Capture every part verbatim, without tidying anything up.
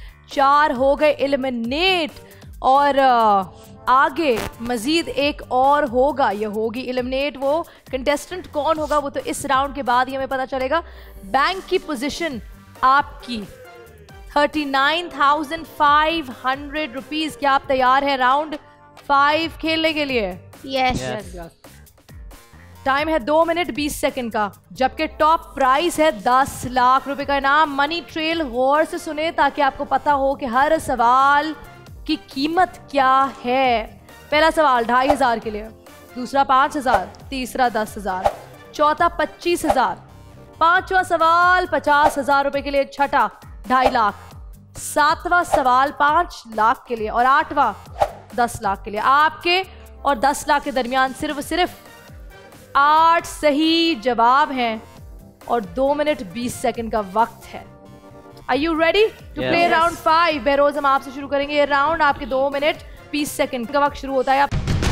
चार हो गए एलिमिनेट और आगे मजीद एक और होगा, ये होगी एलिमिनेट। वो कंटेस्टेंट कौन होगा वो तो इस राउंड के बाद ही हमें पता चलेगा। बैंक की पोजीशन आपकी thirty nine thousand five hundred rupees. क्या आप तैयार हैं राउंड फाइव खेलने के लिए? Yes yes. yes. टाइम है दो मिनट बीस सेकंड का, जबकि टॉप प्राइस है दस लाख रुपए का इनाम। मनी ट्रेल गौर से सुने ताकि आपको पता हो कि हर सवाल की कीमत क्या है। पहला सवाल ढाई हजार के लिए, दूसरा पाँच हजार, तीसरा दस हजार, चौथा पच्चीस हजार, पांचवा सवाल पचास हजार रुपए के लिए, छठा ढाई लाख, सातवां सवाल पांच लाख के लिए और आठवां दस लाख के लिए। आपके और दस लाख के दरमियान सिर्फ सिर्फ आठ सही जवाब हैं और दो मिनट बीस सेकंड का वक्त है। Are you ready to yes. play round five? Behroz हम आपसे शुरू करेंगे ये राउंड। आपके दो मिनट बीस सेकंड का वक्त शुरू होता है।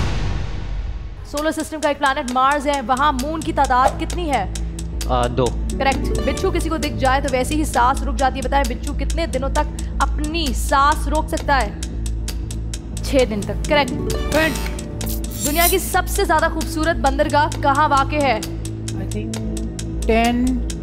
सोलर सिस्टम का एक प्लैनेट मार्स है, वहां मून की तादाद कितनी है? uh, दो। करेक्ट। बिच्छू किसी को दिख जाए तो वैसे ही सांस रुक जाती है। बताएं बिच्छू कितने दिनों तक अपनी सांस रोक सकता है? छह दिन तक। करेक्ट। दुनिया की सबसे ज्यादा खूबसूरत बंदरगाह कहाँ वाक़ है? I think ten,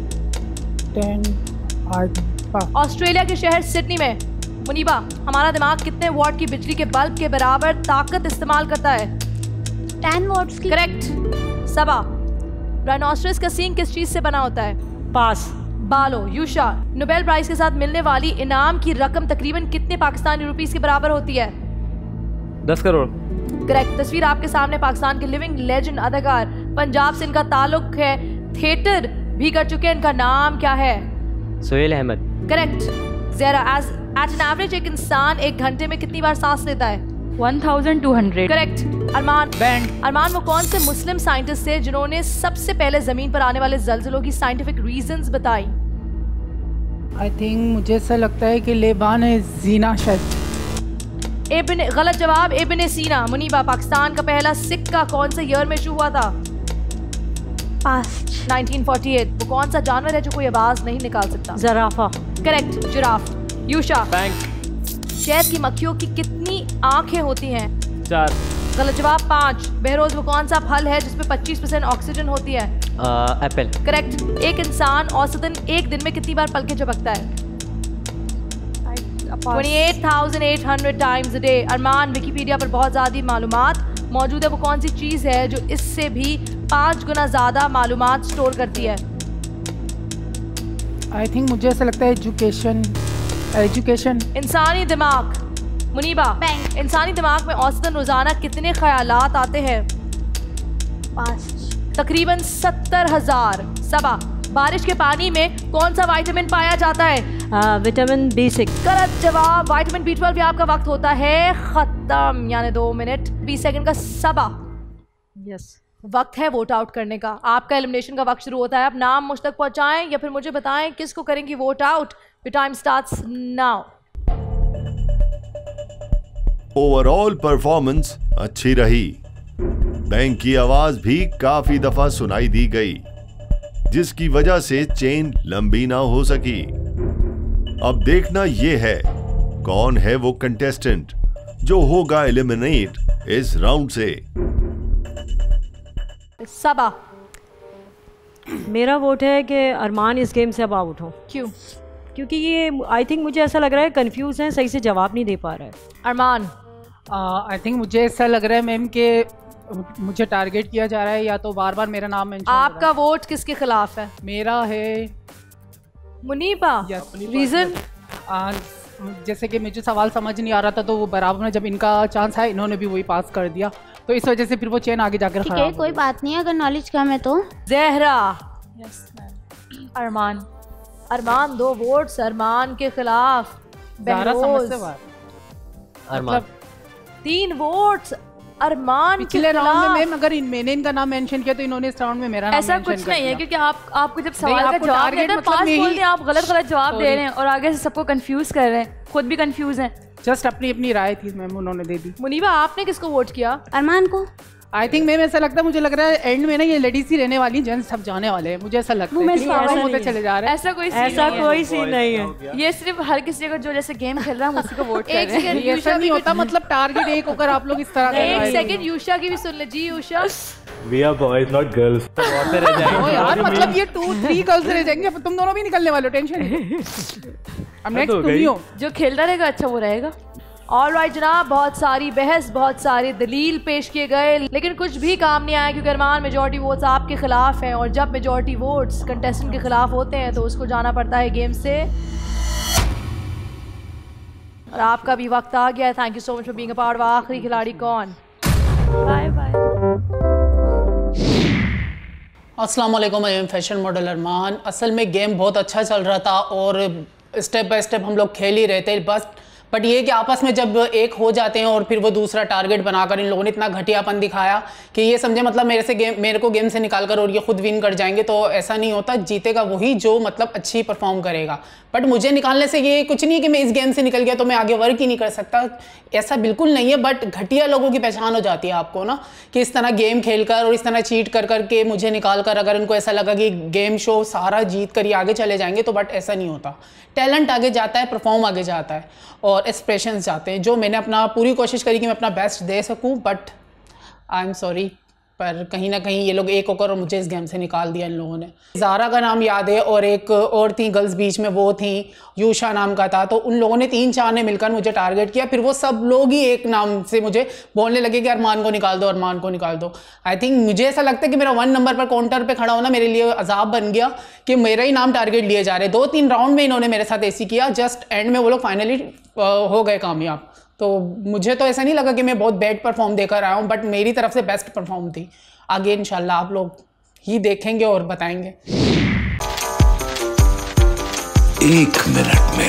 ten, Australia के शहर सिडनी में। मुनीबा, हमारा दिमाग कितने वॉट की बिजली के बल्ब के बराबर ताकत इस्तेमाल करता है? टेन वॉट्स की। करेक्ट। सबा, राइनोसरस का सींग किस चीज से बना होता है? पास। बालो। यूशा, नोबेल प्राइज के साथ मिलने वाली इनाम की रकम तकरीबन कितने पाकिस्तानी रुपीस के बराबर होती है? दस करोड़। करेक्ट। तस्वीर आपके सामने पाकिस्तान के लिविंग लेजेंड अदाकार, पंजाब से इनका ताल्लुक है, थिएटर भी कर चुके हैं, इनका नाम क्या है? Sohail Ahmed. Correct. Zehra, as at an average एक इंसान एक घंटे में कितनी बार सांस लेता है? One thousand two hundred. Correct. Arman, bank. Arman वो कौन से मुस्लिम साइंटिस्ट थे जिन्होंने सबसे पहले जमीन पर आने वाले जल्जलों की साइंटिफिक रीजंस बताई? आई थिंक मुझे ऐसा लगता है कि लेबान है जीना शायद। इब्न, गलत जवाब, इब्न सीना। मुनीबा, पाकिस्तान का पहला सिक्का कौन से ईयर में इशू हुआ था? पास्ट। Nineteen forty eight. वो कौन सा जानवर है जो कोई आवाज नहीं निकाल सकता? जराफा। करेक्ट। जिराफ। यूशा, बैंक। शहद की मक्खियों की कितनी आंखें होती हैं? चार। गलत जवाब, पाँच। बहरोज, वो कौन सा फल है जिसमें पच्चीस परसेंट ऑक्सीजन होती है? एप्पल। करेक्ट। एक इंसान औसतन एक दिन में कितनी बार पलकें झपकता है? अट्ठाईस हज़ार आठ सौ times a day. Arman, Wikipedia पर बहुत ज़्यादा मालूमात मौजूद है, वो कौन सी चीज़ है जो इससे भी पाँच गुना ज़्यादा मालूमात स्टोर करती है? आई थिंक मुझे ऐसा लगता है एजुकेशन। एजुकेशन। इंसानी दिमाग। मुनीबा, बैंक। इंसानी दिमाग में औसतन रोज़ाना कितने ख्यालात आते हैं? पास्ट। तकरीबन सत्तर हजार। सबा, बारिश के पानी में कौन सा विटामिन पाया जाता है? Vitamin B six. गलत जवाब, विटामिन बी ट्वेल्व। आपका वक्त होता है खत्म, यानी दो मिनट बीस सेकंड का। सबा, यस, वक्त है वोट आउट करने का। आपका एलिमिनेशन का वक्त शुरू होता है। आप नाम मुझ तक पहुंचाएं या फिर मुझे बताएं किसको करेंगी vote out. Your time starts now. Overall performance अच्छी रही। बैंक की आवाज भी काफी दफा सुनाई दी गई, जिसकी वजह से चेन लंबी ना हो सकी। अब देखना यह है कौन है वो कंटेस्टेंट जो होगा एलिमिनेट इस राउंड से। सबा, मेरा वोट है कि अरमान इस गेम से अब आउट हो। क्यों? क्योंकि ये आई थिंक मुझे ऐसा लग रहा है कंफ्यूज है, सही से जवाब नहीं दे पा रहा है। अरमान, आई थिंक मुझे ऐसा लग रहा है मैम कि मुझे टारगेट किया जा रहा है, या तो बार बार मेरा नाम मेंशन। आपका वोट किसके खिलाफ है? मेरा है मुनीबा। रीजन? जैसे कि मुझे सवाल समझ नहीं आ रहा था, तो वो बराबर में जब इनका चांस है इन्होंने भी वही पास कर दिया, तो इस वजह से फिर वो चेन आगे जाकर ठीक है, कोई बात नहीं, अगर नॉलेज कम है तो। जहरा। यस अरमान। अरमान, दो वोट्स अरमान के खिलाफ। बहरोज, अरमान। तीन वोट्स अरमान के पिछले राउंड में खिलाफ। मैम अगर इन मैंने इनका नाम मेंशन किया तो इन्होंने इस राउंड में मेरा नाम ऐसा मेंशन कुछ कर नहीं है, दिया। क्योंकि आप आपको जब सवाल का आपको जवाब टारगेट देते हैं मतलब पास नहीं- बोल रहे हैं, आप गलत गलत जवाब दे Sorry। रहे हैं और आगे से सबको कंफ्यूज कर रहे हैं, खुद भी कंफ्यूज हैं। जस्ट अपनी अपनी राय थी मैम, उन्होंने दे दी। मुनीबा, आपने किसको वोट किया? अरमान को। आई थिंक मैम ऐसा लगता है, मुझे लग रहा है एंड में ना ये लेडीज ही रहने वाली, जेंट्स सब जाने वाले हैं, मुझे ऐसा लगता है। Women's क्योंकि power ऐसा होते नहीं चले जा रहे हैं। ऐसा कोई scene ऐसा नहीं है। कोई सीन नहीं है। ये सिर्फ हर किसी को जो जैसे गेम खेल रहा है हम उसी को वोट कर एक रहे हैं। सेकंड, ये ऐसा नहीं होता, मतलब टारगेट एक होकर आप लोग इस तरह कर रहे एक हैं। सेकंड यूशा की भी सुन ले जी। यूशा We are boys, not girls. बहुत रह ओ जाएंगे। यार मतलब ये टू थ्री गर्ल्स रह जाएंगे, अब तुम दोनों भी निकलने वाले हो, टेंशन नहीं। अब नेक्स्ट तुम ही हो। जो खेलता रहेगा अच्छा वो रहेगा। ऑलराइट जनाब, बहुत सारी बहस, बहुत सारे दलील पेश किए गए, लेकिन कुछ भी काम नहीं आया क्योंकि अरमान मेजॉरिटी वोट्स आपके खिलाफ हैं, और जब मेजॉरिटी वोट्स कंटेस्टेंट के खिलाफ होते हैं तो उसको जाना पड़ता है गेम से। और आपका भी वक्त आ गया है। Thank you so much for being a part. आखिरी खिलाड़ी कौन? Bye bye. अस्सलाम वालेकुम, I am fashion model Arman. असल में गेम बहुत अच्छा चल रहा था और स्टेप बाय स्टेप हम लोग खेल ही रहे थे, बस बट ये कि आपस में जब एक हो जाते हैं और फिर वो दूसरा टारगेट बनाकर इन लोगों ने इतना घटियापन दिखाया कि ये समझे मतलब मेरे से गेम मेरे को गेम से निकाल कर और ये खुद विन कर जाएंगे, तो ऐसा नहीं होता। जीतेगा वही जो मतलब अच्छी परफॉर्म करेगा। बट मुझे निकालने से ये कुछ नहीं है कि मैं इस गेम से निकल गया तो मैं आगे वर्क ही नहीं कर सकता, ऐसा बिल्कुल नहीं है। बट घटिया लोगों की पहचान हो जाती है आपको ना, कि इस तरह गेम खेलकर और इस तरह चीट कर करके मुझे निकाल कर, अगर उनको ऐसा लगा कि गेम शो सारा जीत कर ही आगे चले जाएंगे, तो बट ऐसा नहीं होता। टैलेंट आगे जाता है, परफॉर्म आगे जाता है और एक्सप्रेशंस जाते हैं। जो मैंने अपना पूरी कोशिश करी कि मैं अपना बेस्ट दे सकूं, बट आई एम सॉरी, पर कहीं ना कहीं ये लोग एक होकर और मुझे इस गेम से निकाल दिया इन लोगों ने। ज़ारा का नाम याद है और एक और थी गर्ल्स बीच में, वो थी यूशा नाम का था, तो उन लोगों ने तीन चार ने मिलकर मुझे टारगेट किया। फिर वो सब लोग ही एक नाम से मुझे बोलने लगे कि अरमान को निकाल दो, अरमान को निकाल दो। आई थिंक मुझे ऐसा लगता है कि मेरा वन नंबर पर काउंटर पे खड़ा होना मेरे लिए अजाब बन गया कि मेरा ही नाम टारगेट लिए जा रहे। दो तीन राउंड में इन्होंने मेरे साथ ऐसी किया, जस्ट एंड में वो लोग फाइनली हो गए कामयाब। तो मुझे तो ऐसा नहीं लगा कि मैं बहुत बैड परफॉर्म देकर आया हूँ, बट मेरी तरफ से बेस्ट परफॉर्म थी। आगे इंशाल्लाह आप लोग ही देखेंगे और बताएंगे। एक मिनट में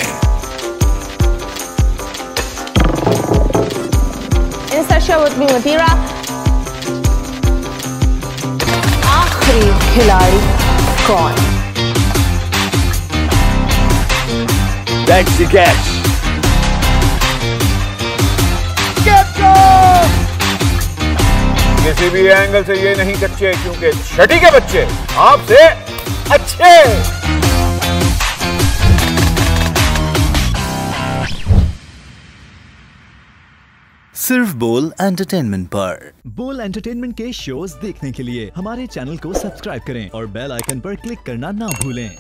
आखिरी खिलाड़ी कौन? That's the catch. किसी भी एंगल से ये नहीं कच्चे, क्योंकि छठी के बच्चे आपसे अच्छे। सिर्फ बोल एंटरटेनमेंट पर। बोल एंटरटेनमेंट के शोज देखने के लिए हमारे चैनल को सब्सक्राइब करें और बेल आइकन पर क्लिक करना ना भूलें।